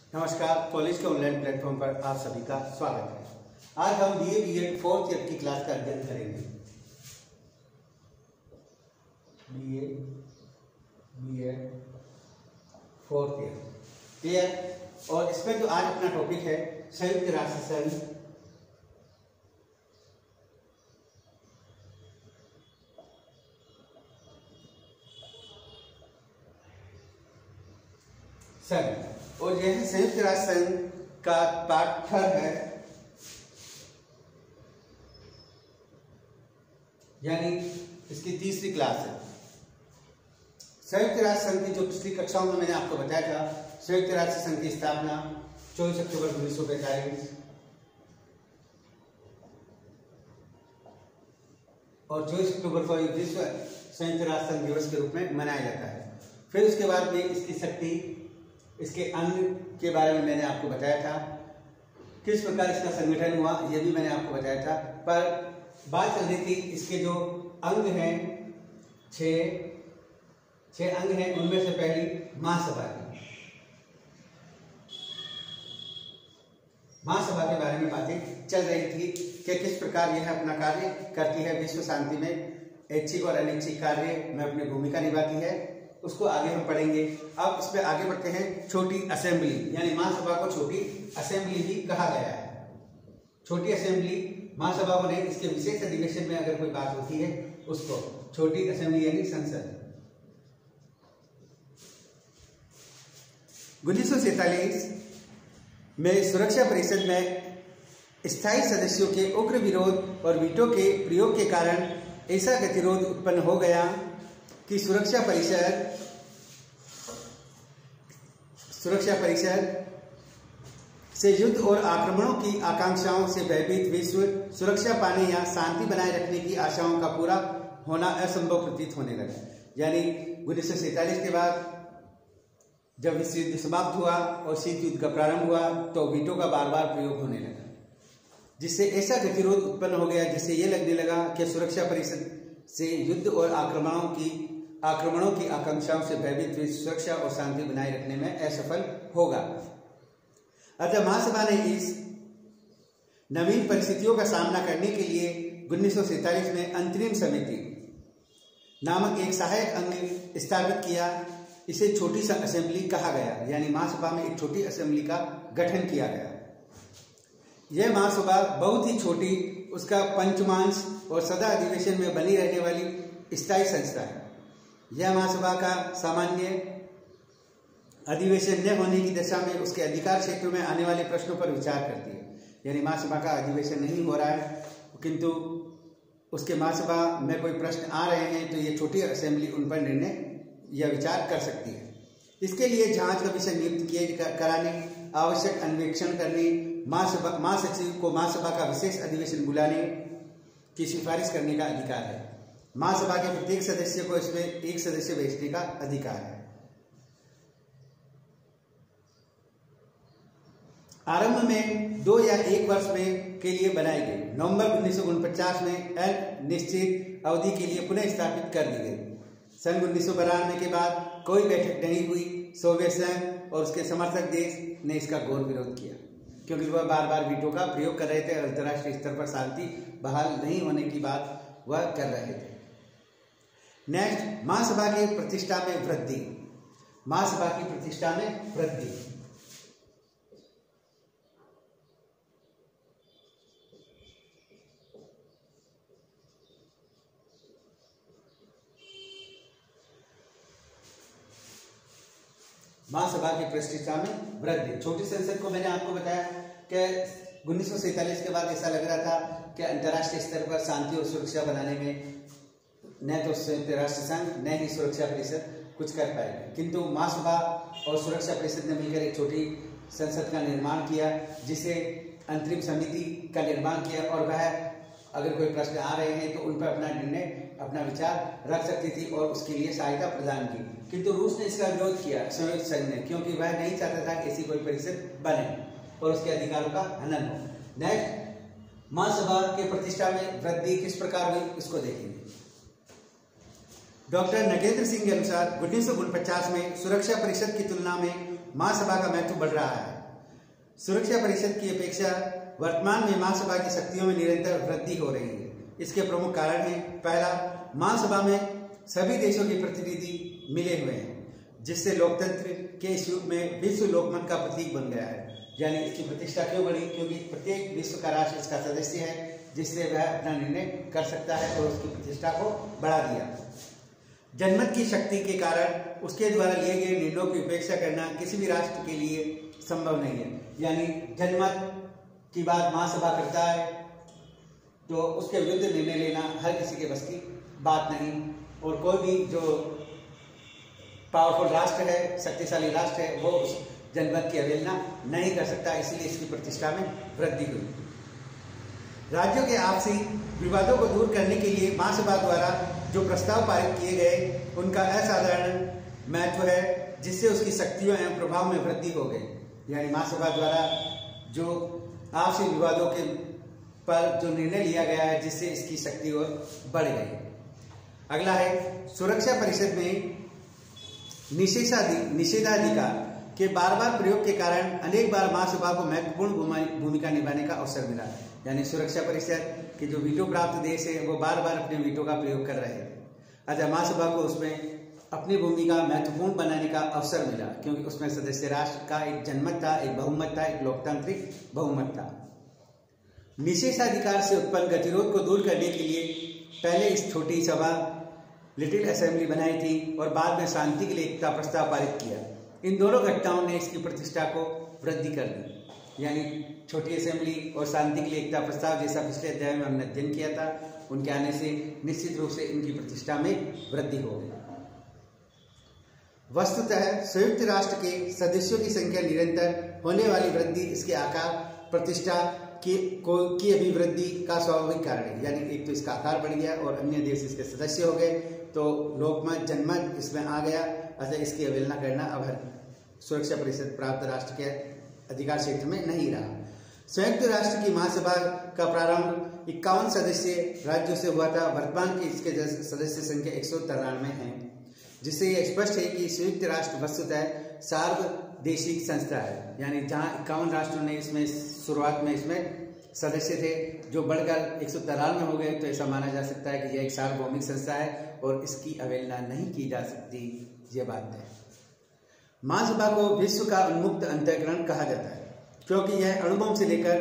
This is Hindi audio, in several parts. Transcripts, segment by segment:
नमस्कार, कॉलेज के ऑनलाइन प्लेटफॉर्म पर आप सभी का स्वागत है। आज हम बीए बीएड फोर्थ ईयर की क्लास का अध्ययन करेंगे। BA BEd fourth year clear. और इसमें जो आज अपना टॉपिक है संयुक्त राष्ट्र संघ और यह संयुक्त राष्ट्र संघ का पार्ट 3 है, यानी इसकी तीसरी क्लास है। संयुक्त राष्ट्र संघ की जो पिछली कक्षाओं में मैंने आपको बताया था, संयुक्त राष्ट्र संघ की स्थापना 24 अक्टूबर 1945 और 24 अक्टूबर को विश्व संयुक्त राष्ट्र संघ दिवस के रूप में मनाया जाता है। फिर उसके बाद में इसकी शक्ति, इसके अंग के बारे में मैंने आपको बताया था, किस प्रकार इसका संगठन हुआ यह भी मैंने आपको बताया था। पर बात चल रही थी इसके जो अंग हैं, छह अंग हैं, उनमें से पहली महासभा की। महासभा के बारे में बातें चल रही थी कि किस प्रकार यह अपना कार्य करती है, विश्व शांति में ऐच्छिक और अनैच्छिक कार्य में अपनी भूमिका निभाती है, उसको आगे हम पढ़ेंगे। अब इस पे आगे बढ़ते हैं। छोटी असेंबली, यानी महासभा को छोटी असेंबली भी कहा गया है। छोटी असेंबली महासभा को नहीं, इसके विशेष अधिवेशन में अगर कोई बात होती है उसको छोटी असेंबली यानी संसद। 1947 में सुरक्षा परिषद में स्थायी सदस्यों के उग्र विरोध और वीटो के प्रयोग के कारण ऐसा गतिरोध उत्पन्न हो गया कि सुरक्षा परिषद से युद्ध और आक्रमणों की आकांक्षाओं से भयभीत विश्व सुरक्षा पाने या शांति बनाए रखने की आशाओं का पूरा होना असंभव प्रतीत होने लगा। यानी 1947 के बाद जब विश्व युद्ध समाप्त हुआ और शीत युद्ध का प्रारंभ हुआ तो वीटो का बार बार प्रयोग होने लगा, जिससे ऐसा गतिरोध उत्पन्न हो गया जिससे ये लगने लगा कि सुरक्षा परिषद से युद्ध और आक्रमणों की आकांक्षाओं से भयभीत विश्व सुरक्षा और शांति बनाए रखने में असफल होगा। अतः महासभा ने इस नवीन परिस्थितियों का सामना करने के लिए 1947 में अंतरिम समिति नामक एक सहायक अंग स्थापित किया। इसे छोटी असेंबली कहा गया, यानी महासभा में एक छोटी असेंबली का गठन किया गया। यह महासभा बहुत ही छोटी, उसका पंचमांश और सदा अधिवेशन में बनी रहने वाली स्थायी संस्था है। यह महासभा का सामान्य अधिवेशन न होने की दशा में उसके अधिकार क्षेत्र में आने वाले प्रश्नों पर विचार करती है। यानी महासभा का अधिवेशन नहीं हो रहा है किंतु उसके महासभा में कोई प्रश्न आ रहे हैं तो ये छोटी असेंबली उन पर निर्णय या विचार कर सकती है। इसके लिए जांच कमीशन नियुक्त कराने, आवश्यक अन्वेषण करने, महासचिव को महासभा का विशेष अधिवेशन बुलाने की सिफारिश करने का अधिकार है। महासभा के प्रत्येक सदस्य को इसमें एक सदस्य भेजने का अधिकार है। आरंभ में 2 या 1 वर्ष में के लिए बनाई गई। नवंबर 1949 में अनिश्चित अवधि के लिए पुनः स्थापित कर दी गई। सन 1992 के बाद कोई बैठक नहीं हुई। सोवियत संघ और उसके समर्थक देश ने इसका घोर विरोध किया, क्योंकि वह बार बार वीटो का प्रयोग कर रहे थे। अंतर्राष्ट्रीय स्तर पर शांति बहाल नहीं होने की बात वह कर रहे थे। नेक्स्ट, महासभा की प्रतिष्ठा में वृद्धि। महासभा की प्रतिष्ठा में वृद्धि। महासभा की प्रतिष्ठा में वृद्धि। छोटी संसद को मैंने आपको बताया कि 1947 के बाद ऐसा लग रहा था कि अंतर्राष्ट्रीय स्तर पर शांति और सुरक्षा बनाने में न तो संयुक्त राष्ट्र संघ न ही सुरक्षा परिषद कुछ कर पाएगी, किंतु महासभा और सुरक्षा परिषद ने मिलकर एक छोटी संसद का निर्माण किया, जिसे अंतरिम समिति का निर्माण किया और वह अगर कोई प्रश्न आ रहे हैं तो उन पर अपना निर्णय, अपना विचार रख सकती थी और उसके लिए सहायता प्रदान की। किंतु रूस ने इसका विरोध किया, संयुक्त संघ ने, क्योंकि वह नहीं चाहता था कि ऐसी कोई परिषद बने और उसके अधिकारों का हनन हो। नेक्स्ट, महासभा के प्रतिष्ठा में वृद्धि किस प्रकार हुई इसको देखेंगे। डॉक्टर नगेंद्र सिंह के अनुसार 1949 में सुरक्षा परिषद की तुलना में महासभा का महत्व बढ़ रहा है। सुरक्षा परिषद की अपेक्षा वर्तमान में महासभा की शक्तियों में निरंतर वृद्धि हो रही है। इसके प्रमुख कारण हैं, पहला, महासभा में सभी देशों के प्रतिनिधि मिले हुए हैं, जिससे लोकतंत्र के इस युग में विश्व लोकमत का प्रतीक बन गया है। यानी इसकी प्रतिष्ठा क्यों बढ़ी? क्योंकि प्रत्येक विश्व का राष्ट्र इसका सदस्य है, जिससे वह अपना निर्णय कर सकता है और उसकी प्रतिष्ठा को बढ़ा दिया। जनमत की शक्ति के कारण उसके द्वारा लिए गए निर्णयों की उपेक्षा करना किसी भी राष्ट्र के लिए संभव नहीं है। यानी जनमत की बात महासभा करता है तो उसके विरुद्ध निर्णय लेना हर किसी के बस की बात नहीं, और कोई भी जो पावरफुल राष्ट्र है, शक्तिशाली राष्ट्र है, वो उस जनमत की अवहेलना नहीं कर सकता। इसलिए इसकी प्रतिष्ठा में वृद्धि हुई। राज्यों के आपसी विवादों को दूर करने के लिए महासभा द्वारा जो प्रस्ताव पारित किए गए, उनका असाधारण महत्व है, जिससे उसकी शक्तियों एवं प्रभाव में वृद्धि हो गई। यानी महासभा द्वारा जो आपसी विवादों के पर जो निर्णय लिया गया है, जिससे इसकी शक्ति और बढ़ गई। अगला है, सुरक्षा परिषद में निषेधाधिकार के बार बार प्रयोग के कारण अनेक बार महासभा को महत्वपूर्ण भूमिका निभाने का अवसर मिला। यानी सुरक्षा परिषद के जो वीटो प्राप्त देश है, वो बार बार अपने वीटो का प्रयोग कर रहे हैं। अच्छा, महासभा को उसमें अपनी भूमिका महत्वपूर्ण बनाने का अवसर मिला, क्योंकि उसमें सदस्य राष्ट्र का एक जनमत था, एक बहुमत था, एक लोकतांत्रिक बहुमत था। निषेधाधिकार से उत्पन्न गतिरोध को दूर करने के लिए पहले इस छोटी सभा लिटिल असेंबली बनाई थी और बाद में शांति के लिए एकता प्रस्ताव पारित किया। इन दोनों घटनाओं ने इसकी प्रतिष्ठा को वृद्धि कर दी। यानी छोटी असेंबली और शांति के लिए एकता प्रस्ताव, जैसा पिछले अध्याय में हमने अध्ययन किया था, उनके आने से निश्चित रूप से इनकी प्रतिष्ठा में वृद्धि हो गई। वस्तुतः संयुक्त राष्ट्र के सदस्यों की संख्या निरंतर होने वाली वृद्धि इसके आकार, प्रतिष्ठा की अभिवृद्धि का स्वाभाविक कारण है। यानी एक तो इसका आकार बढ़ गया और अन्य देश इसके सदस्य हो गए, तो लोकमत, जनमत इसमें आ गया। अतः इसकी अवहेलना करना अब सुरक्षा परिषद प्राप्त राष्ट्र के अधिकार क्षेत्र में नहीं रहा। संयुक्त राष्ट्र की महासभा का प्रारंभ 51 सदस्य राज्यों से हुआ था। वर्तमान की इसके सदस्य संख्या 193 है, जिससे यह स्पष्ट है कि संयुक्त राष्ट्र वस्तुतः सार्वदेशिक संस्था है। यानी जहां 51 राष्ट्रों ने इसमें शुरुआत में इसमें सदस्य थे, जो बढ़कर 193 हो गए, तो ऐसा माना जा सकता है कि यह एक सार्वभौमिक संस्था है और इसकी अवहेलना नहीं की जा सकती। यह बात है। महासभा को विश्व का उन्मुक्त अंतःकरण कहा जाता है, क्योंकि यह अणुबम से लेकर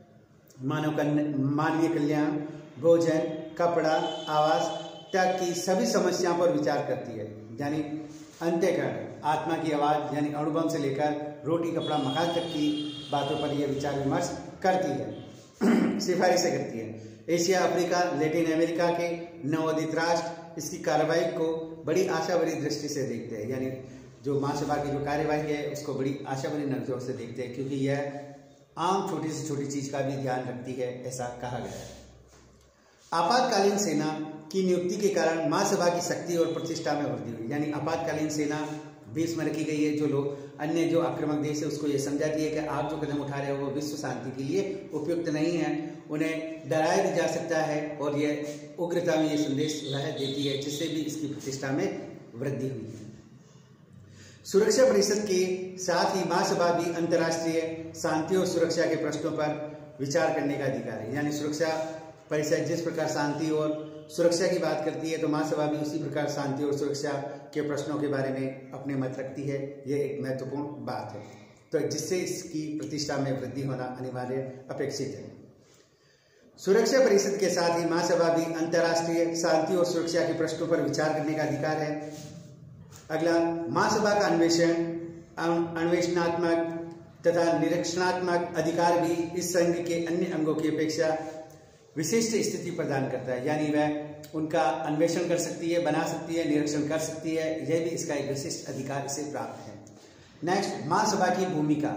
मानवीय कल्याण, भोजन, कपड़ा, आवास तक की सभी समस्याओं पर विचार करती है। यानी अंतःकरण, आत्मा की आवाज, यानी अणुबम से लेकर रोटी, कपड़ा, मकान तक की बातों पर यह विचार विमर्श करती है, सिफारिशें करती है। एशिया, अफ्रीका, लैटिन अमेरिका के नवोदित राष्ट्र इसकी कार्रवाई को बड़ी आशा भरी दृष्टि से देखते हैं। यानी जो महासभा की जो कार्यवाही है, उसको बड़ी आशा भरी नजरों से देखते हैं, क्योंकि यह आम छोटी से छोटी चीज का भी ध्यान रखती है, ऐसा कहा गया है। आपातकालीन सेना की नियुक्ति के कारण महासभा की शक्ति और प्रतिष्ठा में वृद्धि हुई। यानी आपातकालीन सेना बीच में रखी गई है। जो लोग अन्य जो आक्रामक देश है, उसको ये समझाती है कि आप जो कदम उठा रहे हो वो विश्व शांति के लिए उपयुक्त नहीं है। उन्हें डराया भी जा सकता है और यह उग्रता में ये संदेश वह देती है, जिससे भी इसकी प्रतिष्ठा में वृद्धि हुई है। सुरक्षा परिषद के साथ ही महासभा भी अंतर्राष्ट्रीय शांति और सुरक्षा के प्रश्नों पर विचार करने का अधिकार है। यानी सुरक्षा परिषद जिस प्रकार शांति और सुरक्षा की बात करती है, तो महासभा भी उसी प्रकार शांति और सुरक्षा के प्रश्नों के बारे में अपने मत रखती है। यह एक महत्वपूर्ण बात है, तो जिससे इसकी प्रतिष्ठा में वृद्धि होना अनिवार्य अपेक्षित है। सुरक्षा परिषद के साथ ही महासभा भी अंतर्राष्ट्रीय शांति और सुरक्षा के प्रश्नों पर विचार करने का अधिकार है। अगला, महासभा का अन्वेषणात्मक तथा निरीक्षणात्मक अधिकार भी इस संघ के अन्य अंगों की अपेक्षा विशिष्ट स्थिति प्रदान करता है। यानी वह उनका अन्वेषण कर सकती है, बना सकती है, निरीक्षण कर सकती है। यह भी इसका एक विशिष्ट अधिकार इसे प्राप्त है। नेक्स्ट, महासभा की भूमिका।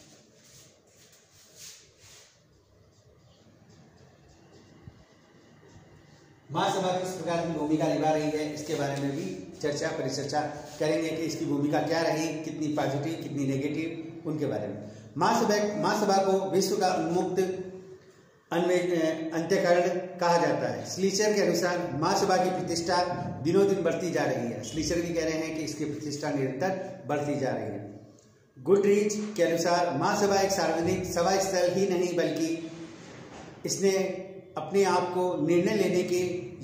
महासभा किस प्रकार की भूमिका निभा रही है, इसके बारे में भी परिचर्चा करेंगे कि इसकी भूमिका क्या रही, कितनी पॉजिटिव, कितनी नेगेटिव, उनके बारे में। महासभा को विश्व का उन्मुक्त अंत्यकरण कहा जाता है। स्लीचर के अनुसार महासभा की प्रतिष्ठा दिनों दिन बढ़ती जा रही है। स्लीचर भी कह रहे हैं कि इसकी प्रतिष्ठा निरंतर बढ़ती जा रही है। गुडरीच के अनुसार महासभा एक सार्वजनिक सभा स्थल ही नहीं बल्कि इसने अपने आप को निर्णय लेने के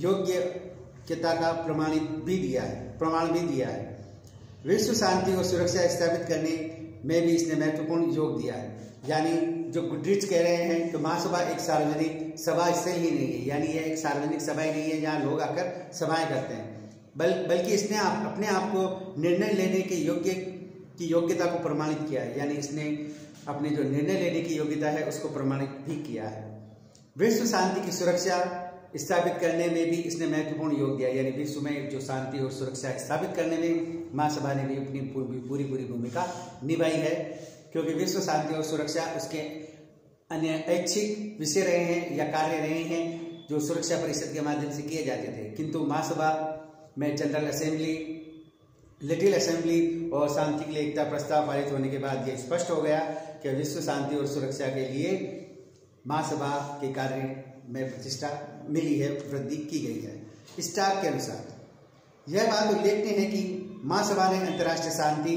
योग्यता का प्रमाण भी दिया है। विश्व शांति और सुरक्षा स्थापित करने में भी इसने महत्वपूर्ण योग दिया है। यानी जो गुडरीच कह रहे हैं कि महासभा एक सार्वजनिक सभा स्थल ही नहीं है, यानी यह एक सार्वजनिक सभा ही नहीं है जहाँ लोग आकर सभाएं करते हैं, बल्कि इसने अपने आप को निर्णय लेने के योग्यता को प्रमाणित किया है। यानी इसने अपने जो निर्णय लेने की योग्यता है उसको प्रमाणित भी किया है। विश्व शांति की सुरक्षा स्थापित करने में भी इसने महत्वपूर्ण योग दिया, यानी विश्व में जो शांति और सुरक्षा स्थापित करने में महासभा ने भी अपनी पूरी भूमिका निभाई है, क्योंकि विश्व शांति और सुरक्षा उसके अन्य ऐच्छिक विषय रहे हैं या कार्य रहे हैं जो सुरक्षा परिषद के माध्यम से किए जाते थे, किंतु महासभा में जनरल असेंबली, लिटिल असेंबली और शांति के लिए एकता प्रस्ताव पारित होने के बाद यह स्पष्ट हो गया कि विश्व शांति और सुरक्षा के लिए महासभा के कार्य में प्रतिष्ठा मिली है, वृद्धि की गई है। स्टार्क के अनुसार यह बात उल्लेखनीय है कि महासभा ने अंतर्राष्ट्रीय शांति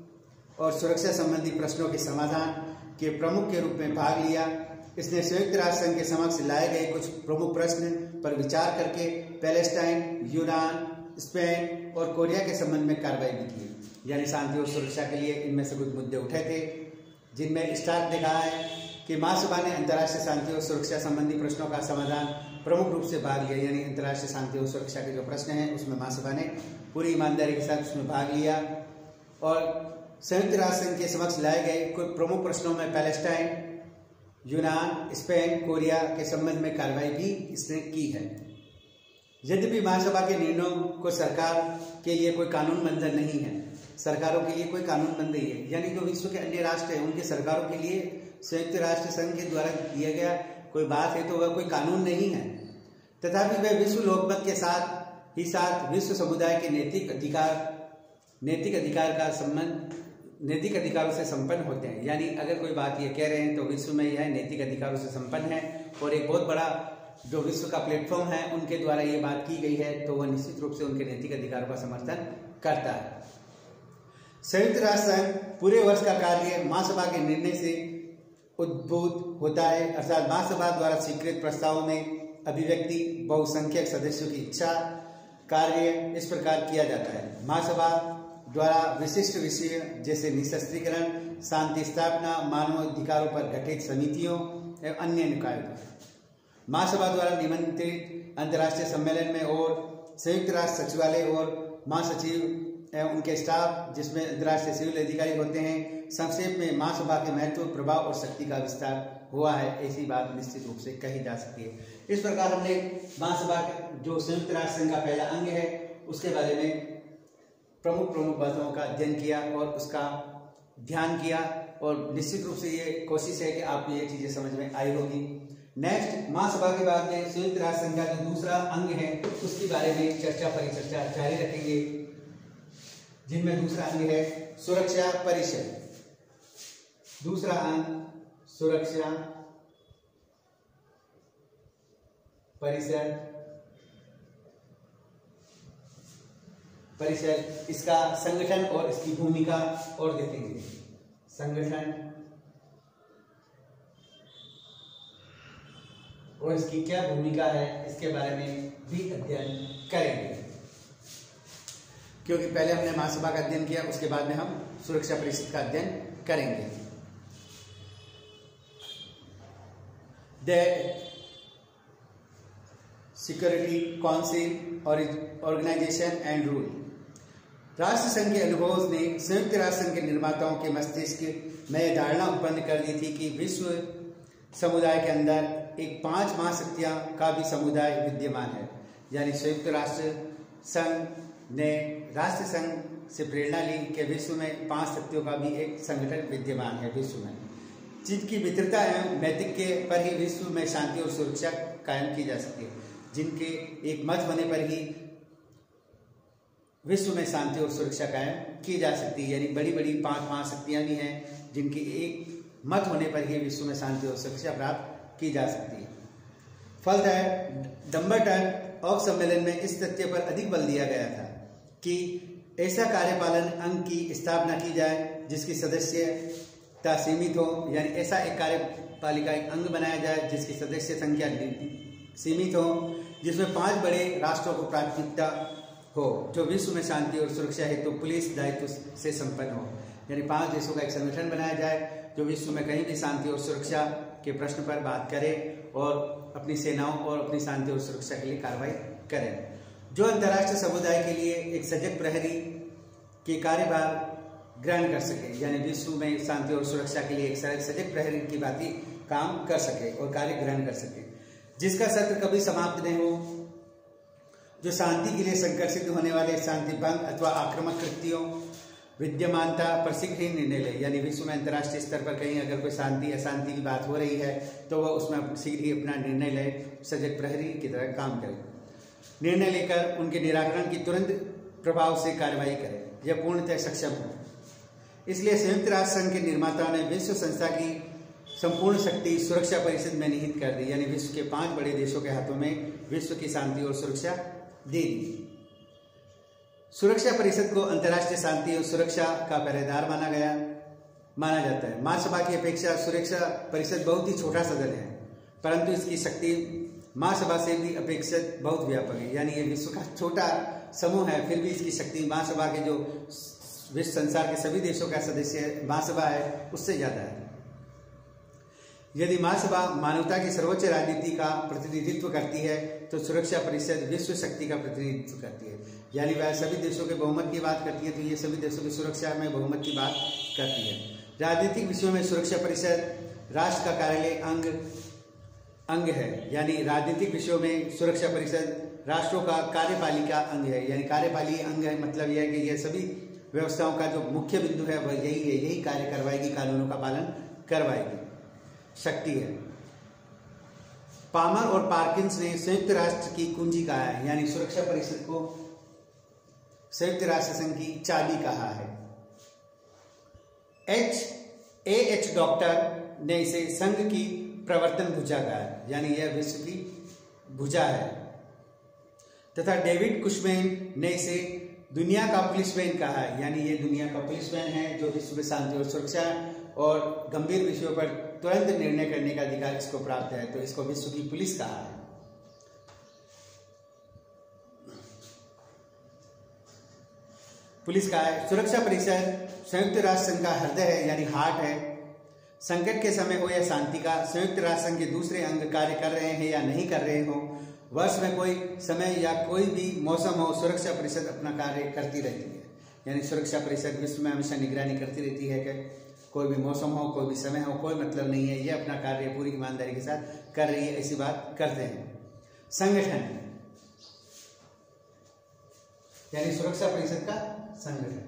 और सुरक्षा संबंधी प्रश्नों के समाधान के प्रमुख के रूप में भाग लिया। इसने संयुक्त राष्ट्र संघ के समक्ष लाए गए कुछ प्रमुख प्रश्न पर विचार करके पैलेस्टाइन, यूनान, स्पेन और कोरिया के संबंध में कार्रवाई भी की। यानी शांति और सुरक्षा के लिए इनमें से कुछ मुद्दे उठे थे, जिनमें स्टार्क ने कहा है कि महासभा ने अंतर्राष्ट्रीय शांति और सुरक्षा संबंधी प्रश्नों का समाधान प्रमुख रूप से भाग लिया। यानी अंतर्राष्ट्रीय शांति और सुरक्षा के जो प्रश्न हैं उसमें महासभा ने पूरी ईमानदारी के साथ उसमें भाग लिया और संयुक्त राष्ट्र संघ के समक्ष लाए गए कुछ प्रमुख प्रश्नों में पैलेस्टाइन, यूनान, स्पेन, कोरिया के संबंध में कार्रवाई भी इसने की है। यद्यपि महासभा के निर्णयों को सरकार के लिए कोई कानून बंधन नहीं है, सरकारों के लिए कोई कानून बंद नहीं है, यानी जो विश्व के अन्य राष्ट्र हैं उनके सरकारों के लिए संयुक्त राष्ट्र संघ के द्वारा दिया गया कोई बात है तो वह कोई कानून नहीं है, तथापि वह विश्व लोकमत के साथ विश्व समुदाय के नैतिक अधिकारों से संपन्न होते हैं। यानी अगर कोई बात ये कह रहे हैं तो विश्व में यह नैतिक अधिकारों से संपन्न है और एक बहुत बड़ा जो विश्व का प्लेटफॉर्म है उनके द्वारा ये बात की गई है तो वह निश्चित रूप से उनके नैतिक अधिकारों का समर्थन करता है। संयुक्त राष्ट्र संघ पूरे वर्ष का कार्य महासभा के निर्णय से उद्भूत होता है, अर्थात महासभा द्वारा स्वीकृत प्रस्तावों में अभिव्यक्ति बहुसंख्यक सदस्यों की इच्छा कार्य इस प्रकार किया जाता है। महासभा द्वारा विशिष्ट विषय जैसे निशस्त्रीकरण, शांति स्थापना, मानव अधिकारों पर गठित समितियों एवं अन्य निकायों, महासभा द्वारा निमंत्रित अंतर्राष्ट्रीय सम्मेलन में और संयुक्त राष्ट्र सचिवालय और महासचिव एवं उनके स्टाफ जिसमें अंतर्राष्ट्रीय सिविल अधिकारी होते हैं। संक्षेप में महासभा के महत्व, प्रभाव और शक्ति का विस्तार हुआ है, ऐसी बात निश्चित रूप से कही जा सकती है। इस प्रकार हमने महासभा जो संयुक्त राष्ट्र संघ का पहला अंग है उसके बारे में प्रमुख बातों का अध्ययन किया और उसका ध्यान किया और निश्चित रूप से ये कोशिश है कि आपको ये चीजें समझ में आई होगी। नेक्स्ट महासभा के बाद में संयुक्त राष्ट्र संघ का जो दूसरा अंग है उसके बारे में परिचर्चा जारी रखेंगे, जिनमें दूसरा अंग है सुरक्षा परिषद। दूसरा अंग सुरक्षा परिषद, इसका संगठन और इसकी भूमिका और देखेंगे। संगठन और इसकी क्या भूमिका है इसके बारे में भी अध्ययन करेंगे, क्योंकि पहले हमने महासभा का अध्ययन किया उसके बाद में हम सुरक्षा परिषद का अध्ययन करेंगे। Security council organisation and rule. राष्ट्र संघ के अनुभव ने संयुक्त राष्ट्र संघ के निर्माताओं के मस्तिष्क में धारणा उत्पन्न कर दी थी कि विश्व समुदाय के अंदर एक 5 महाशक्तियां का भी समुदाय विद्यमान है। यानी संयुक्त राष्ट्र संघ ने राष्ट्र संघ से प्रेरणा ली कि विश्व में 5 शक्तियों का भी एक संगठन विद्यमान है विश्व में, जिनकी मित्रता एवं नैतिक पर ही विश्व में शांति और सुरक्षा कायम की जा सकती है, जिनके एक मत होने पर ही विश्व में शांति और सुरक्षा कायम की जा सकती है। यानी बड़ी बड़ी 5 महाशक्तियां भी हैं जिनकी एक मत होने पर ही विश्व में शांति और सुरक्षा प्राप्त की जा सकती है। फलतः डम्बरटन ऑफ सम्मेलन में इस तथ्य पर अधिक बल दिया गया था कि ऐसा कार्यपालन अंग की स्थापना की जाए जिसकी सदस्यता सीमित हो, यानी ऐसा एक कार्यपालिका एक अंग बनाया जाए जिसकी सदस्य संख्या सीमित हो, जिसमें 5 बड़े राष्ट्रों को प्राथमिकता हो, जो विश्व में शांति और सुरक्षा हेतु पुलिस दायित्व से संपन्न हो। यानी 5 देशों का एक संगठन बनाया जाए जो विश्व में कहीं भी शांति और सुरक्षा के प्रश्न पर बात करे और अपनी सेनाओं और अपनी शांति और सुरक्षा के लिए कार्रवाई करे, जो अंतर्राष्ट्रीय समुदाय के लिए एक सजग प्रहरी के कार्यभार ग्रहण कर सके, यानी विश्व में शांति और सुरक्षा के लिए एक सजग प्रहरी की भांति काम कर सके और कार्य ग्रहण कर सके, जिसका सत्र कभी समाप्त नहीं हो, जो शांति के लिए संघर्षित होने वाले शांति भंग अथवा आक्रामक कृत्यों विद्यमानता पर शीघ्र ही निर्णय ले। यानी विश्व में अंतर्राष्ट्रीय स्तर पर कहीं अगर कोई शांति अशांति की बात हो रही है तो वह उसमें शीघ्र ही अपना निर्णय ले, सजग प्रहरी की तरह काम करे, निर्णय लेकर उनके निराकरण की तुरंत प्रभाव से कार्रवाई करे, यह पूर्णतः सक्षम हो। इसलिए संयुक्त राष्ट्र संघ के निर्माताओं ने विश्व संस्था की संपूर्ण शक्ति सुरक्षा परिषद में निहित कर दी, यानी विश्व के 5 बड़े देशों के हाथों में विश्व की शांति और सुरक्षा दे दी। सुरक्षा परिषद को अंतर्राष्ट्रीय शांति और सुरक्षा का पहरेदार माना जाता है। महासभा की अपेक्षा सुरक्षा परिषद बहुत ही छोटा सदन है, परंतु इसकी शक्ति महासभा से भी अपेक्षित बहुत व्यापक है। यानी ये विश्व का छोटा समूह है, फिर भी इसकी शक्ति महासभा के जो विश्व संसार के सभी देशों का सदस्य महासभा है उससे ज्यादा है। यदि महासभा मानवता की सर्वोच्च राजनीति का प्रतिनिधित्व करती है तो सुरक्षा परिषद विश्व शक्ति का प्रतिनिधित्व करती है, यानी वह सभी देशों के बहुमत की बात करती है, तो ये सभी देशों की सुरक्षा में बहुमत की बात करती है। राजनीतिक विषयों में सुरक्षा परिषद राष्ट्र का कार्यालय अंग है, यानी राजनीतिक विषयों में सुरक्षा परिषद राष्ट्रों का कार्यपालिका अंग है, यानी कार्यपालिका अंग है मतलब यह है कि यह सभी व्यवस्थाओं का जो मुख्य बिंदु है वह यही है, यही कार्य करवाएगी, कानूनों का पालन करवाएगी, शक्ति है। पामर और पार्किंस ने संयुक्त राष्ट्र की कुंजी कहा है, यानी सुरक्षा परिषद को संयुक्त राष्ट्र संघ की चाबी कहा है। एच डॉक्टर ने इसे संघ की प्रवर्तन भुजा कहा है, यानी यह विश्व की भुजा है, तथा डेविड कुशमैन ने इसे दुनिया का पुलिसमैन कहा है, यानी ये दुनिया का पुलिसमैन है जो विश्व में शांति और सुरक्षा और गंभीर विषयों पर तुरंत निर्णय करने का अधिकार इसको प्राप्त है, तो इसको विश्व की पुलिस कहा है। पुलिस का है। सुरक्षा परिषद संयुक्त राष्ट्र संघ का हृदय है, यानी हार्ट है। संकट के समय हो या शांति का, संयुक्त राष्ट्र संघ के दूसरे अंग कार्य कर रहे हैं या नहीं कर रहे हो, वर्ष में कोई समय या कोई भी मौसम हो, सुरक्षा परिषद अपना कार्य करती रहती है। यानी सुरक्षा परिषद विश्व में हमेशा निगरानी करती रहती है कि कोई भी मौसम हो, कोई भी समय हो, कोई मतलब नहीं है, ये अपना कार्य पूरी ईमानदारी के साथ कर रही है, ऐसी बात करते हैं। संगठन यानी सुरक्षा परिषद का संगठन।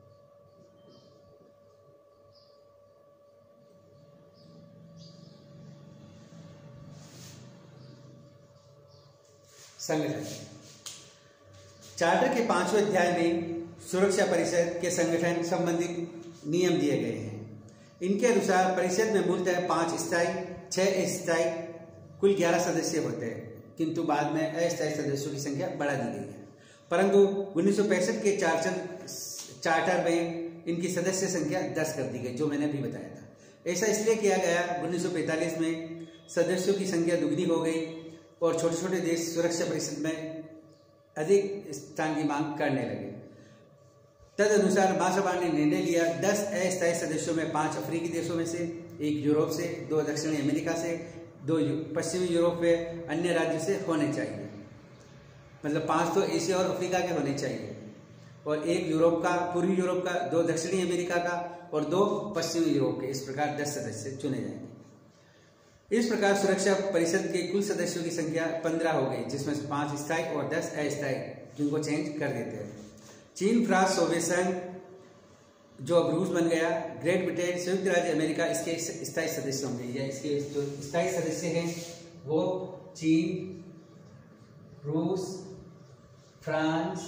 संगठन चार्टर के 5वें अध्याय में सुरक्षा परिषद के संगठन संबंधित नियम दिए गए हैं। इनके अनुसार परिषद में मूलतः 5 स्थायी 6 अस्थायी कुल 11 सदस्य होते हैं, किंतु बाद में अस्थायी सदस्यों की संख्या बढ़ा दी गई है। परंतु 1965 के चार्टर में इनकी सदस्य संख्या 10 कर दी गई, जो मैंने अभी बताया था। ऐसा इसलिए किया गया 1945 में सदस्यों की संख्या दुगनी हो गई और छोटे छोटे देश सुरक्षा परिषद में अधिक स्थान की मांग करने लगे। तदनुसार महासभा ने निर्णय लिया 10 अस्थायी सदस्यों में 5 अफ्रीकी देशों में से, 1 यूरोप से, 2 दक्षिणी अमेरिका से, 2 पश्चिमी यूरोप में अन्य राज्यों से होने चाहिए। मतलब 5 तो एशिया और अफ्रीका के होने चाहिए और 1 यूरोप का, पूर्वी यूरोप का, 2 दक्षिणी अमेरिका का और 2 पश्चिमी यूरोप के। इस प्रकार 10 सदस्य चुने जाएंगे। इस प्रकार सुरक्षा परिषद के कुल सदस्यों की संख्या 15 हो गई, जिसमें से 5 स्थायी और 10 अस्थायी, जिनको चेंज कर देते हैं। चीन, फ्रांस, सोवियत संघ जो अब रूस बन गया, ग्रेट ब्रिटेन, संयुक्त राज्य अमेरिका इसके स्थायी सदस्य होंगे, या इसके जो स्थायी सदस्य हैं वो चीन, रूस, फ्रांस,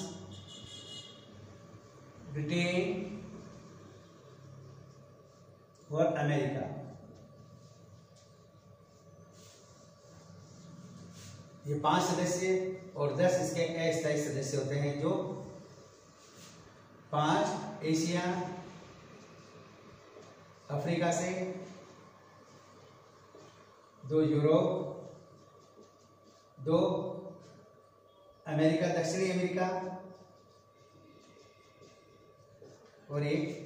ब्रिटेन और अमेरिका। ये 5 सदस्य और 10 इसके अस्थायी सदस्य होते हैं, जो 5 एशिया, अफ्रीका से, 2 यूरोप, 2 अमेरिका, दक्षिणी अमेरिका और 1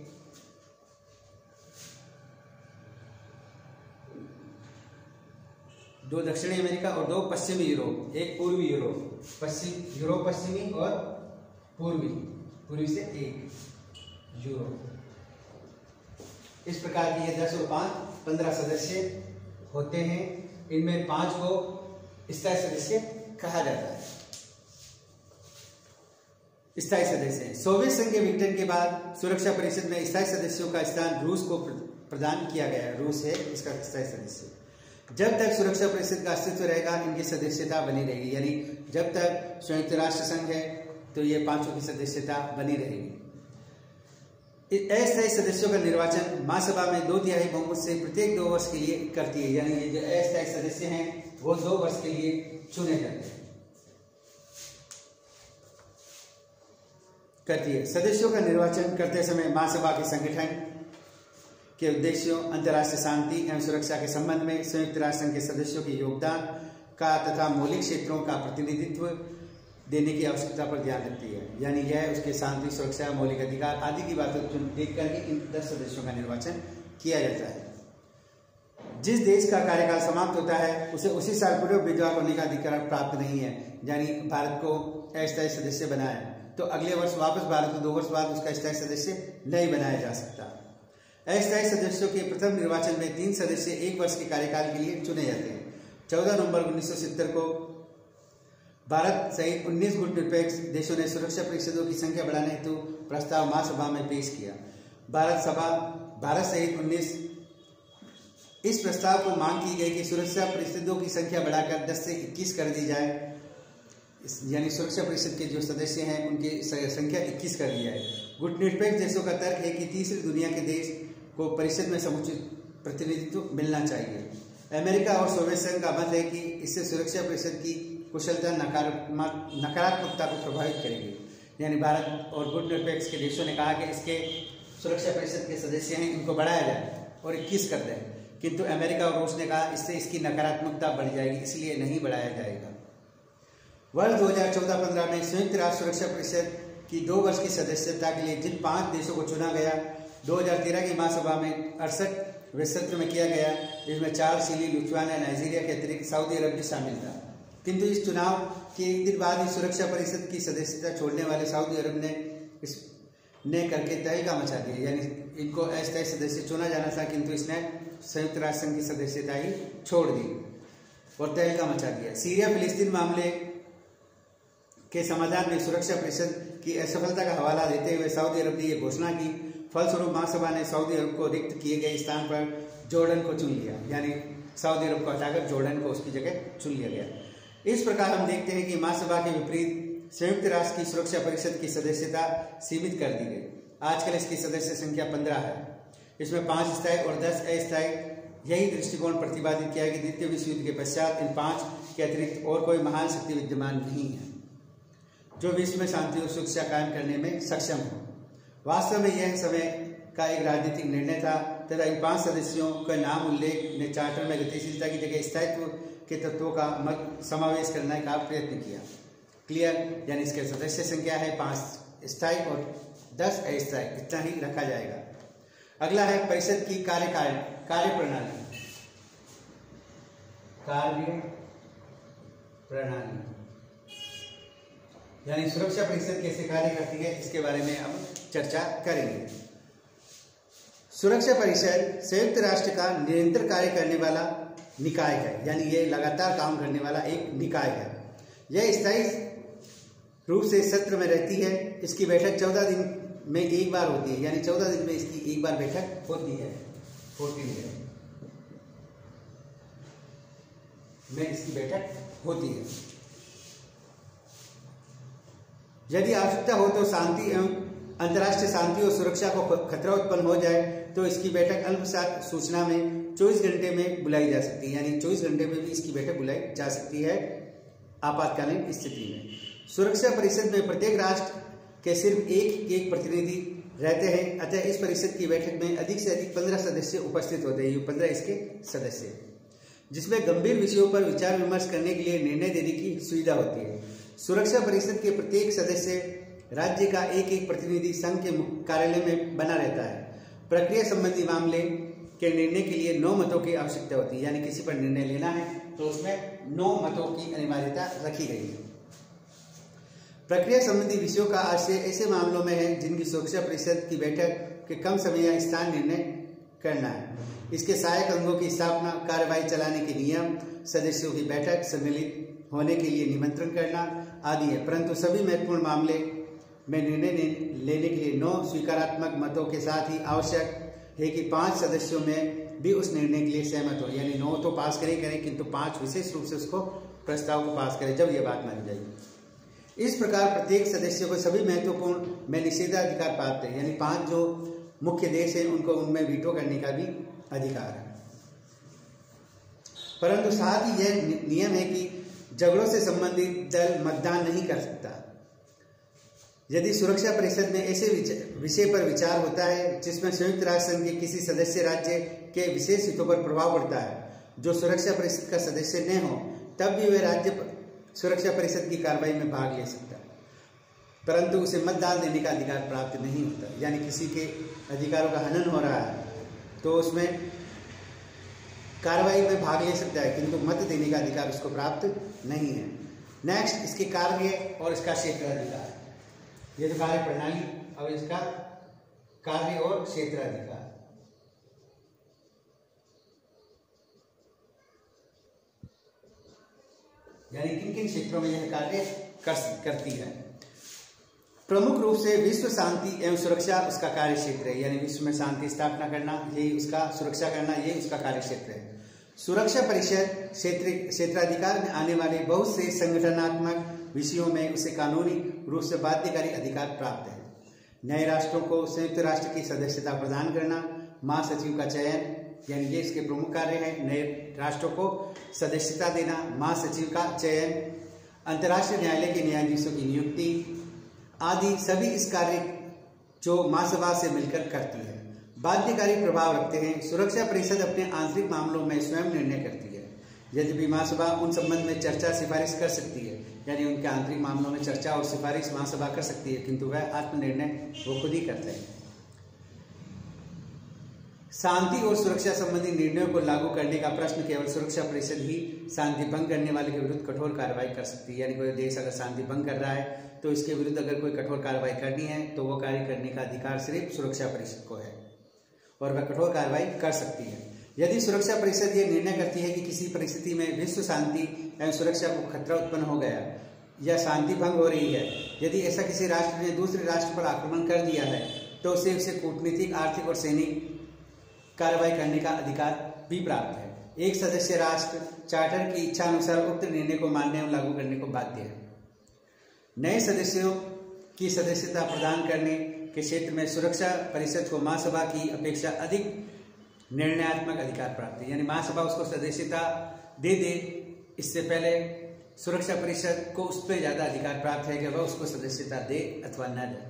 2 दक्षिणी अमेरिका और 2 पश्चिमी यूरोप, 1 पूर्वी यूरोप, यूरोप पश्चिमी और पूर्वी से 1 यूरोप। इस प्रकार की ये 10 और 5 15 सदस्य होते हैं। इनमें 5 को स्थायी सदस्य कहा जाता है। स्थायी सदस्य सोवियत संघ के विघटन के बाद सुरक्षा परिषद में स्थायी सदस्यों का स्थान रूस को प्रदान किया गया। रूस है इसका स्थायी सदस्य। जब तक सुरक्षा परिषद का अस्तित्व रहेगा इनकी सदस्यता बनी रहेगी। यानी जब तक संयुक्त राष्ट्र संघ है तो ये 5 की सदस्यता बनी रहेगी। अस्थायी सदस्यों का निर्वाचन महासभा में 2/3 बहुमत से प्रत्येक 2 वर्ष के लिए करती है। यानी ये जो अस्थायी सदस्य हैं वो 2 वर्ष के लिए चुने जाते हैं करती है। सदस्यों का निर्वाचन करते समय महासभा के संगठन के उद्देश्यों, अंतर्राष्ट्रीय शांति एवं सुरक्षा के संबंध में संयुक्त राष्ट्र संघ के सदस्यों के योगदान का तथा मौलिक क्षेत्रों का प्रतिनिधित्व देने की आवश्यकता पर ध्यान रखती है। यानी यह उसके शांति, सुरक्षा, मौलिक अधिकार आदि की बातों को देख करके इन 10 सदस्यों का निर्वाचन किया जाता है। जिस देश का कार्यकाल समाप्त होता है उसे उसी साल पूर्व विधवा होने का अधिकार प्राप्त नहीं है। यानी भारत को अस्थायी सदस्य बनाया तो अगले वर्ष वापस भारत को 2 वर्ष बाद उसका स्थायी सदस्य नहीं बनाया जा सकता। अस्थायी सदस्यों के प्रथम निर्वाचन में 3 सदस्य 1 वर्ष के कार्यकाल के लिए चुने जाते हैं। 14 नवंबर 1970 को भारत सहित 19 गुट निरपेक्ष देशों ने सुरक्षा परिषदों की संख्या बढ़ाने हेतु प्रस्ताव महासभा में पेश किया। भारत सहित 19 इस प्रस्ताव को मांग की गई कि सुरक्षा परिषदों की संख्या बढ़ाकर 10 से 21 कर दी जाए। यानी सुरक्षा परिषद के जो सदस्य हैं उनकी संख्या 21 कर दी जाए। गुट निरपेक्ष देशों का तर्क है कि तीसरी दुनिया के देश को परिषद में समुचित प्रतिनिधित्व मिलना चाहिए। अमेरिका और सोवियत संघ का मत है कि इससे सुरक्षा परिषद की कुशलता नकारात्मकता को प्रभावित करेगी। यानी भारत और गुट निरपेक्ष के देशों ने कहा कि इसके सुरक्षा परिषद के सदस्य हैं इनको बढ़ाया जाए और 21 कर दें, किंतु अमेरिका और रूस ने कहा इससे इसकी नकारात्मकता बढ़ जाएगी, इसलिए नहीं बढ़ाया जाएगा। वर्ष 2014-15 में संयुक्त राष्ट्र सुरक्षा परिषद की 2 वर्ष की सदस्यता के लिए जिन 5 देशों को चुना गया 2013 की महासभा में 68वें सत्र में किया गया। इसमें 4 चिली, लिथुआनिया, नाइजीरिया के अतिरिक्त सऊदी अरब भी शामिल था। किंतु इस चुनाव के 1 दिन बाद ही सुरक्षा परिषद की सदस्यता छोड़ने वाले सऊदी अरब ने करके तहलका मचा दिया। यानी इनको अस्थायी सदस्य चुना जाना था किंतु इसने संयुक्त राष्ट्र संघ की सदस्यता ही छोड़ दी और तहलका मचा दिया। सीरिया फिलिस्तीन मामले के समाधान में सुरक्षा परिषद की असफलता का हवाला देते हुए सऊदी अरब ने यह घोषणा की। फलस्वरूप महासभा ने सऊदी अरब को रिक्त किए गए स्थान पर जॉर्डन को चुन लिया। यानी सऊदी अरब को हटाकर जॉर्डन को उसकी जगह चुन लिया गया। इस प्रकार हम देखते हैं कि महासभा के विपरीत संयुक्त राष्ट्र की सुरक्षा परिषद की सदस्यता सीमित कर दी गई। आजकल इसकी सदस्य संख्या 15 है। इसमें 5 स्थायी और 10 अस्थायी। यही दृष्टिकोण प्रतिपादित किया कि द्वितीय विश्व युद्ध के पश्चात इन 5 के अतिरिक्त और कोई महान शक्ति विद्यमान नहीं है जो विश्व में शांति और सुरक्षा कायम करने में सक्षम हो। वास्तव में यह समय का एक राजनीतिक निर्णय था तथा इन 5 सदस्यों का नाम उल्लेख ने चार्टर में गतिशीलता की जगह स्थायित्व के तत्वों का समावेश करने का प्रयत्न किया। क्लियर? यानी इसके सदस्य संख्या है 5 स्थायी और 10 अस्थायी, इतना ही रखा जाएगा। अगला है परिषद की कार्य प्रणाली। यानी सुरक्षा परिषद कैसे कार्य करती है इसके बारे में हम चर्चा करेंगे। सुरक्षा परिषद संयुक्त राष्ट्र का निरंतर कार्य करने वाला निकाय है। यानी ये लगातार काम करने वाला एक निकाय है। यह स्थायी रूप से सत्र में रहती है। इसकी बैठक 14 दिन में एक बार होती है। यानी 14 दिन में इसकी एक बार बैठक होती है। 14 दिन में इसकी बैठक होती है। यदि आवश्यकता हो तो शांति एवं अंतर्राष्ट्रीय शांति और सुरक्षा को खतरा उत्पन्न हो जाए तो इसकी बैठक अल्पसात सूचना में 24 घंटे में बुलाई जा सकती है। यानी 24 घंटे में भी इसकी बैठक बुलाई जा सकती है आपातकालीन स्थिति में। सुरक्षा परिषद में प्रत्येक राष्ट्र के सिर्फ एक प्रतिनिधि रहते हैं। अतः इस परिषद की बैठक में अधिक से अधिक 15 सदस्य उपस्थित होते हैं। ये 15 इसके सदस्य, जिसमें गंभीर विषयों पर विचार विमर्श करने के लिए निर्णय देने की सुविधा होती है। सुरक्षा परिषद के प्रत्येक सदस्य राज्य का एक एक प्रतिनिधि संघ के कार्यालय में बना रहता है। प्रक्रिया संबंधी मामले के निर्णय के लिए 9 मतों की आवश्यकता होती है, यानी किसी पर निर्णय लेना है तो उसमें 9 मतों की अनिवार्यता रखी गई है। प्रक्रिया संबंधी विषयों का आशय ऐसे मामलों में है जिनकी सुरक्षा परिषद की बैठक के कम समय या स्थान निर्णय करना है। इसके सहायक अंगों की स्थापना, कार्रवाई चलाने के नियम, सदस्यों की बैठक, सम्मिलित होने के लिए निमंत्रण करना आदि है। परंतु सभी महत्वपूर्ण मामले में निर्णय लेने के लिए 9 स्वीकारात्मक मतों के साथ ही आवश्यक है कि 5 सदस्यों में भी उस निर्णय के लिए सहमत हो, यानी 9 तो पास करें किंतु 5 विशेष रूप से उसको प्रस्ताव को पास करें जब यह बात मानी जाएगी। इस प्रकार प्रत्येक सदस्य को सभी महत्वपूर्ण में निषेधाधिकार प्राप्त है, यानी 5 जो मुख्य देश है उनको उनमें वीटो करने का भी अधिकार है। परंतु साथ ही यह नियम है कि झगड़ों से संबंधित दल मतदान नहीं कर सकता। यदि सुरक्षा परिषद में ऐसे विषय पर विचार होता है जिसमें संयुक्त राष्ट्र संघ के किसी सदस्य राज्य के विशेष हितों पर प्रभाव पड़ता है जो सुरक्षा परिषद का सदस्य न हो, तब भी वह राज्य सुरक्षा परिषद की कार्रवाई में भाग ले सकता है, परंतु उसे मतदान देने का अधिकार प्राप्त नहीं होता। यानी किसी के अधिकारों का हनन हो रहा है तो उसमें कार्रवाई में भाग ले सकता है किंतु मत देने का अधिकार उसको प्राप्त नहीं है। नेक्स्ट, इसके कार्य और इसका क्षेत्राधिकार। ये तो कार्य प्रणाली, और इसका कार्य और क्षेत्राधिकार। यानी किन किन क्षेत्रों में यह कार्य करती है। प्रमुख रूप से विश्व शांति एवं सुरक्षा उसका कार्य क्षेत्र है, यानी विश्व में शांति स्थापना करना, यही उसका सुरक्षा करना, यही उसका कार्य क्षेत्र है। सुरक्षा परिषद क्षेत्राधिकार में आने वाले बहुत से संगठनात्मक विषयों में उसे कानूनी रूप से बाध्यकारी अधिकार प्राप्त है। नए राष्ट्रों को संयुक्त राष्ट्र की सदस्यता प्रदान करना, महासचिव का चयन, यानी ये इसके प्रमुख कार्य है। नए राष्ट्रों को सदस्यता देना, महासचिव का चयन, अंतर्राष्ट्रीय न्यायालय के न्यायाधीशों की नियुक्ति आदि सभी इस कार्य जो महासभा से मिलकर करती है बाध्यकारी प्रभाव रखते हैं। सुरक्षा परिषद अपने आंतरिक मामलों में स्वयं निर्णय करती है। यद्यपि महासभा उन संबंध में चर्चा सिफारिश कर सकती है, यानी उनके आंतरिक मामलों में चर्चा और सिफारिश महासभा कर सकती है, किंतु वह आत्मनिर्णय वो खुद ही करते हैं। शांति और सुरक्षा संबंधी निर्णयों को लागू करने का प्रश्न केवल सुरक्षा परिषद ही शांति भंग करने वाले के विरुद्ध कठोर कार्रवाई कर सकती है। यानी कोई देश अगर शांति भंग कर रहा है तो इसके विरुद्ध अगर कोई कठोर कार्रवाई करनी है तो वो कार्य करने का अधिकार सिर्फ सुरक्षा परिषद को है और वह कठोर कार्रवाई कर सकती है। यदि सुरक्षा परिषद ये निर्णय करती है कि किसी परिस्थिति में विश्व शांति एवं सुरक्षा को खतरा उत्पन्न हो गया या शांति भंग हो रही है, यदि ऐसा किसी राष्ट्र ने दूसरे राष्ट्र पर आक्रमण कर दिया है तो उसे कूटनीतिक, आर्थिक और सैनिक कार्रवाई करने का अधिकार भी प्राप्त है। एक सदस्य राष्ट्र चार्टर की इच्छा अनुसार उक्त निर्णय को मानने और लागू करने को बाध्य है। नए सदस्यों की सदस्यता प्रदान करने के क्षेत्र में सुरक्षा परिषद को महासभा की अपेक्षा अधिक निर्णयात्मक अधिकार प्राप्त है। यानी महासभा उसको सदस्यता दे, इससे पहले सुरक्षा परिषद को उस पर ज्यादा अधिकार प्राप्त है कि वह उसको सदस्यता दे अथवा न दे।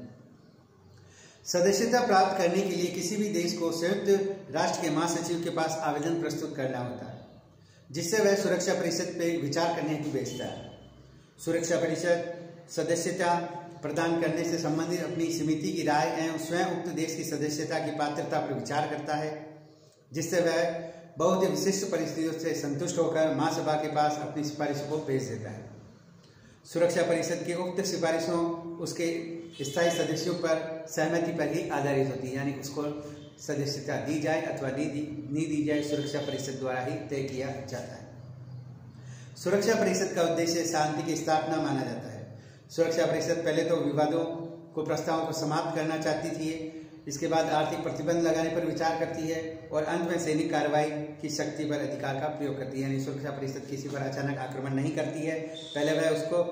सदस्यता प्राप्त करने के लिए किसी भी देश को संयुक्त राष्ट्र के महासचिव के पास आवेदन प्रस्तुत करना होता है, जिससे वह सुरक्षा परिषद पर विचार करने की भेजता है। सुरक्षा परिषद सदस्यता प्रदान करने से संबंधित अपनी समिति की राय एवं स्वयं उक्त देश की सदस्यता की पात्रता पर विचार करता है, जिससे वह बहुत ही विशिष्ट परिस्थितियों से संतुष्ट होकर महासभा के पास अपनी सिफारिशों को भेज देता है। सुरक्षा परिषद की उक्त सिफारिशों उसके स्थायी सदस्यों पर सहमति पर ही आधारित होती है, यानी उसको सदस्यता दी जाए अथवा नहीं दी जाए सुरक्षा परिषद द्वारा ही तय किया जाता है। सुरक्षा परिषद का उद्देश्य शांति की स्थापना माना जाता है। सुरक्षा परिषद पहले तो विवादों को, प्रस्तावों को समाप्त करना चाहती थी, इसके बाद आर्थिक प्रतिबंध लगाने पर विचार करती है और अंत में सैनिक कार्रवाई की शक्ति पर अधिकार का प्रयोग करती है। यानी सुरक्षा परिषद किसी पर अचानक आक्रमण नहीं करती है, पहले वह उसको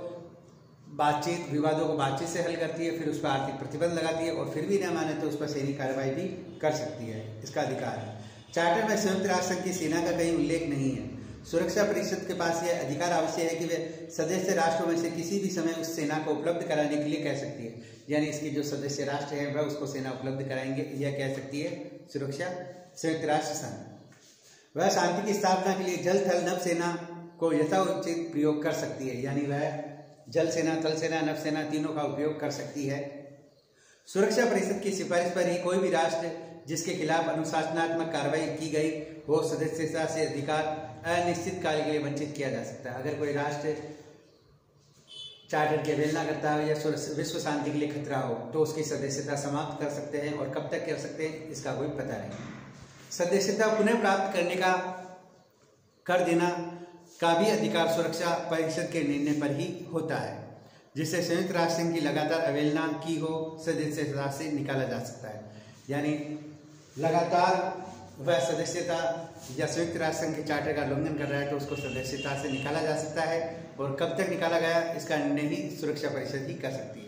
विवादों को बातचीत से हल करती है, फिर उस पर आर्थिक प्रतिबंध लगाती है और फिर भी न माने तो उस पर सैनिक कार्रवाई भी कर सकती है। इसका अधिकार है। चार्टर में संयुक्त राष्ट्र संघ की सेना का कहीं उल्लेख नहीं है। सुरक्षा परिषद के पास यह अधिकार अवश्य है कि वे सदस्य राष्ट्रों में से किसी भी समय उस सेना को उपलब्ध कराने के लिए कह सकती है। यानी इसके जो सदस्य राष्ट्र है वह उसको सेना उपलब्ध कराएंगे। यह कह सकती है सुरक्षा संयुक्त राष्ट्र संघ। वह शांति की स्थापना के लिए जल थल नभ सेना को यथोचित प्रयोग कर सकती है, यानी वह जल सेना, थल सेना, नभ सेना तीनों का उपयोग कर सकती है। सुरक्षा परिषद की सिफारिश पर ही कोई भी राष्ट्र जिसके खिलाफ अनुशासनात्मक कार्रवाई की गई हो सदस्यता से अधिकार अनिश्चित काल के लिए वंचित किया जा सकता है। अगर कोई राष्ट्र चार्टर की अवहेलना करता हो या विश्व शांति के लिए खतरा हो तो उसकी सदस्यता समाप्त कर सकते हैं, और कब तक कर सकते हैं इसका कोई पता नहीं। सदस्यता पुनः प्राप्त करने का कर देना का भी अधिकार सुरक्षा परिषद के निर्णय पर ही होता है, जिससे संयुक्त राष्ट्र संघ की लगातार अवहेलना की हो सदस्यता से निकाला जा सकता है। यानी लगातार वह सदस्यता या संयुक्त राष्ट्र संघ के चार्टर का उल्लंघन कर रहा है तो उसको सदस्यता से निकाला जा सकता है, और कब तक निकाला गया इसका निर्णय ही सुरक्षा परिषद ही कर सकती है।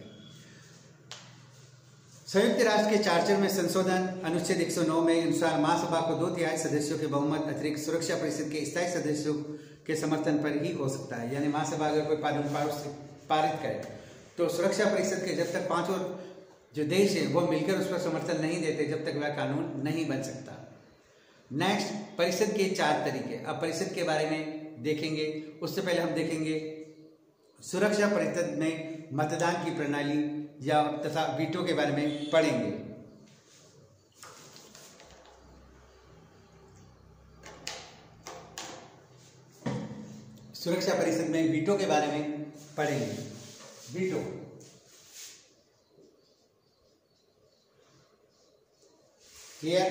संयुक्त राष्ट्र के चार्टर में संशोधन अनुच्छेद 109 में अनुसार महासभा को 2/3 सदस्यों के बहुमत अतिरिक्त सुरक्षा परिषद के स्थायी सदस्यों के समर्थन पर ही हो सकता है। यानी महासभा अगर कोई पारित करे तो सुरक्षा परिषद के जब तक 5 और जो देश है वो मिलकर उस पर समर्थन नहीं देते जब तक वह कानून नहीं बन सकता। नेक्स्ट, परिषद के 4 तरीके। अब परिषद के बारे में देखेंगे, उससे पहले हम देखेंगे सुरक्षा परिषद में मतदान की प्रणाली या तथा वीटो के बारे में पढ़ेंगे। सुरक्षा परिषद में वीटो के बारे में पढ़ेंगे। Veto clear.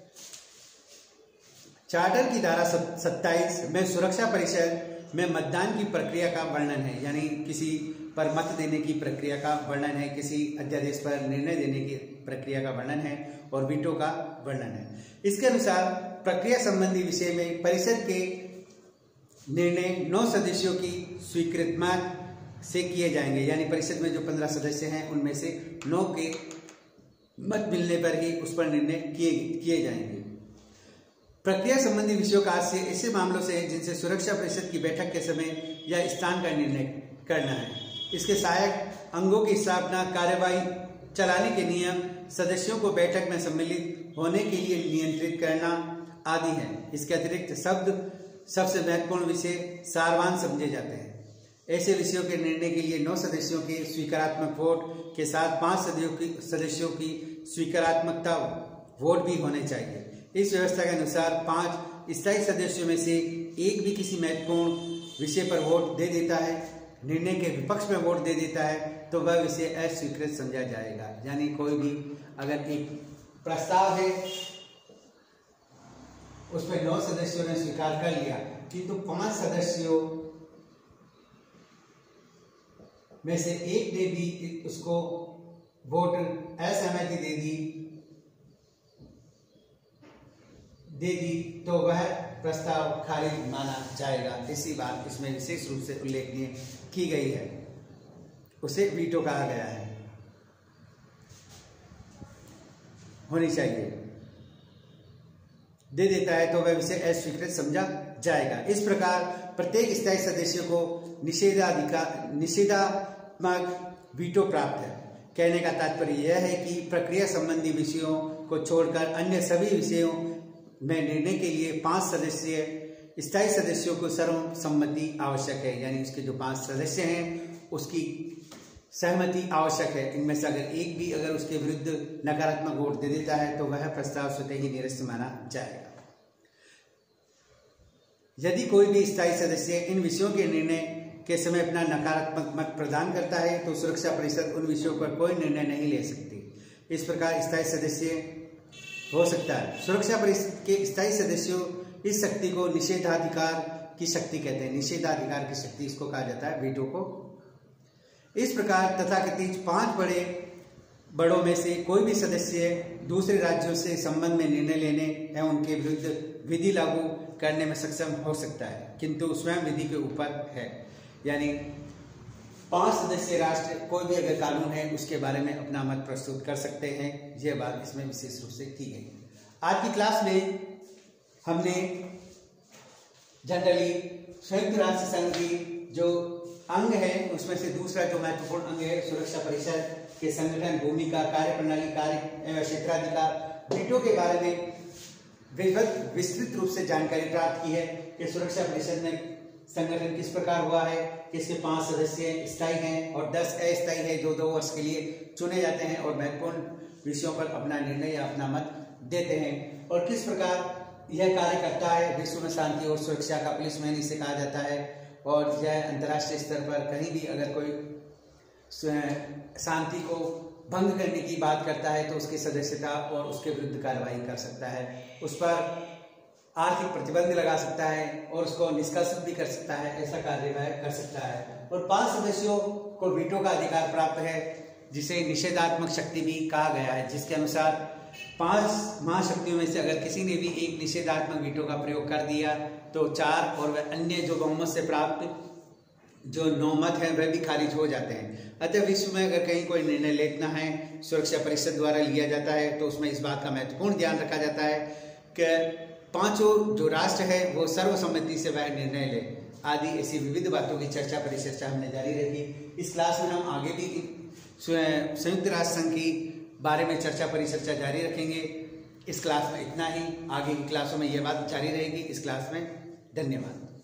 चार्टर की धारा 27 में सुरक्षा परिषद में मतदान की प्रक्रिया का वर्णन है, यानी किसी पर मत देने की प्रक्रिया का वर्णन है, किसी अध्यादेश पर निर्णय देने की प्रक्रिया का वर्णन है, और वीटो का वर्णन है। इसके अनुसार प्रक्रिया संबंधी विषय में परिषद के निर्णय 9 सदस्यों की स्वीकृति से किए जाएंगे, यानी परिषद में जो 15 सदस्य हैं उनमें से 9 के मत मिलने पर ही उस पर निर्णय किए जाएंगे। प्रक्रिया संबंधी विषयों का से ऐसे मामलों से जिनसे सुरक्षा परिषद की बैठक के समय या स्थान का निर्णय करना है। इसके सहायक अंगों की स्थापना, कार्यवाही चलाने के नियम, सदस्यों को बैठक में सम्मिलित होने के लिए नियंत्रित करना आदि है। इसके अतिरिक्त सबसे महत्वपूर्ण विषय सारवान समझे जाते हैं। ऐसे विषयों के निर्णय के लिए 9 सदस्यों के स्वीकारात्मक वोट के साथ 5 सदस्यों की स्वीकारात्मकता वोट भी होने चाहिए। इस व्यवस्था के अनुसार 5 स्थायी सदस्यों में से एक भी किसी महत्वपूर्ण विषय पर वोट दे देता है, निर्णय के विपक्ष में वोट दे देता है, तो वह विषय अस्वीकृत समझा जाएगा। यानी कोई भी अगर एक प्रस्ताव है उसमें 9 सदस्यों ने स्वीकार कर लिया, किंतु 5 सदस्यों में से एक ने भी उसको वोट असहमति दे दी तो वह प्रस्ताव खारिज माना जाएगा। इसी बात इसमें विशेष रूप से उल्लेखनीय की गई है, उसे वीटो कहा गया है, होनी चाहिए। दे देता है तो वह विषय अस्वीकृत समझा जाएगा। इस प्रकार प्रत्येक स्थायी सदस्य को निषेधात्मक वीटो प्राप्त है। कहने का तात्पर्य यह है कि प्रक्रिया संबंधी विषयों को छोड़कर अन्य सभी विषयों में निर्णय के लिए 5 स्थायी सदस्यों को सर्वसम्मति आवश्यक है। यानी उसके जो 5 सदस्य हैं उसकी सहमति आवश्यक है। इनमें से अगर एक भी अगर उसके विरुद्ध नकारात्मक वोट दे देता है तो वह प्रस्ताव स्वतः ही निरस्त माना जाएगा। यदि कोई भी स्थायी सदस्य इन विषयों के निर्णय के समय अपना नकारात्मक मत प्रदान करता है तो सुरक्षा परिषद उन विषयों पर कोई निर्णय नहीं ले सकती। इस प्रकार स्थायी सदस्य हो सकता है। सुरक्षा परिषद के स्थायी सदस्यों इस शक्ति को निषेधाधिकार की शक्ति कहते हैं। निषेधाधिकार की शक्ति इसको कहा जाता है, वीटो को। इस प्रकार तथाकथित 5 बड़ों में से कोई भी सदस्य दूसरे राज्यों से संबंध में निर्णय लेने एवं उनके विरुद्ध विधि लागू करने में सक्षम हो सकता है, किंतु स्वयं विधि के ऊपर है। यानी 5 सदस्यीय राष्ट्र कोई भी अगर कानून है उसके बारे में अपना मत प्रस्तुत कर सकते हैं। यह बात इसमें विशेष रूप से की गई। आज की क्लास में हमने जनरली संयुक्त राष्ट्र संघ की जो अंग है उसमें से दूसरा जो महत्वपूर्ण अंग है सुरक्षा परिषद के संगठन, भूमिका, कार्यप्रणाली, कार्य क्षेत्राधिकार, वीटो के बारे में विस्तृत रूप से जानकारी प्राप्त की है कि सुरक्षा परिषद में संगठन किस प्रकार हुआ है, कि इसके 5 सदस्य स्थायी हैं और 10 अस्थायी है जो 2 वर्ष के लिए चुने जाते हैं और महत्वपूर्ण विषयों पर अपना निर्णय या अपना मत देते हैं, और किस प्रकार यह कार्य करता है विश्व में शांति और सुरक्षा का पुलिसमैन इसे कहा जाता है। और यह अंतर्राष्ट्रीय स्तर पर कहीं भी अगर कोई शांति को भंग करने की बात करता है तो उसकी सदस्यता और उसके विरुद्ध कार्रवाई कर सकता है, उस पर आर्थिक प्रतिबंध लगा सकता है और उसको निष्कासित भी कर सकता है, ऐसा कार्यवाही कर सकता है। और 5 सदस्यों को वीटो का अधिकार प्राप्त है जिसे निषेधात्मक शक्ति भी कहा गया है, जिसके अनुसार 5 महाशक्तियों में से अगर किसी ने भी एक निषेधात्मक वीटो का प्रयोग कर दिया तो 4 और वह अन्य जो बहुमत से प्राप्त जो 9 मत है वह भी खारिज हो जाते हैं। अतः विश्व में अगर कहीं कोई निर्णय लेना है सुरक्षा परिषद द्वारा लिया जाता है तो उसमें इस बात का महत्वपूर्ण ध्यान रखा जाता है कि 5 जो राष्ट्र है वो सर्वसम्मति से वह निर्णय ले, आदि ऐसी विविध बातों की चर्चा परिचर्चा हमने जारी रखी। इस क्लास में हम आगे भी संयुक्त राष्ट्र संघ की बारे में चर्चा परिचर्चा जारी रखेंगे। इस क्लास में इतना ही, आगे की क्लासों में यह बात जारी रहेगी। इस क्लास में धन्यवाद।